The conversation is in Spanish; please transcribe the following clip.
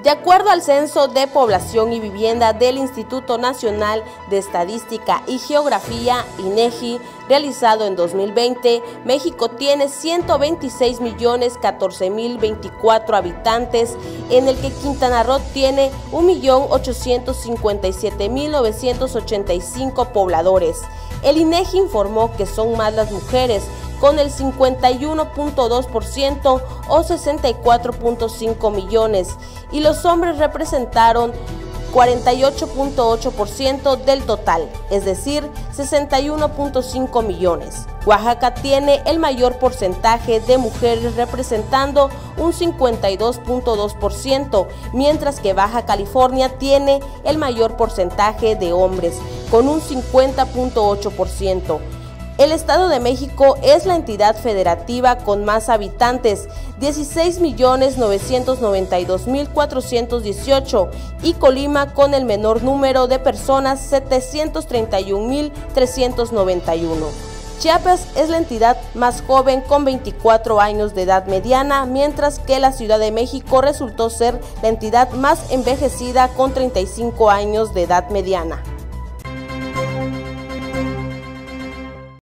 De acuerdo al Censo de Población y Vivienda del Instituto Nacional de Estadística y Geografía, INEGI, realizado en 2020, México tiene 126.014.024 habitantes, en el que Quintana Roo tiene 1.857.985 pobladores. El INEGI informó que son más las mujeres, con el 51.2% o 64.5 millones, y los hombres representaron 48.8% del total, es decir, 61.5 millones. Oaxaca tiene el mayor porcentaje de mujeres, representando un 52.2%, mientras que Baja California tiene el mayor porcentaje de hombres, con un 50.8%. El Estado de México es la entidad federativa con más habitantes, 16.992.418, y Colima con el menor número de personas, 731.391. Chiapas es la entidad más joven con 24 años de edad mediana, mientras que la Ciudad de México resultó ser la entidad más envejecida con 35 años de edad mediana.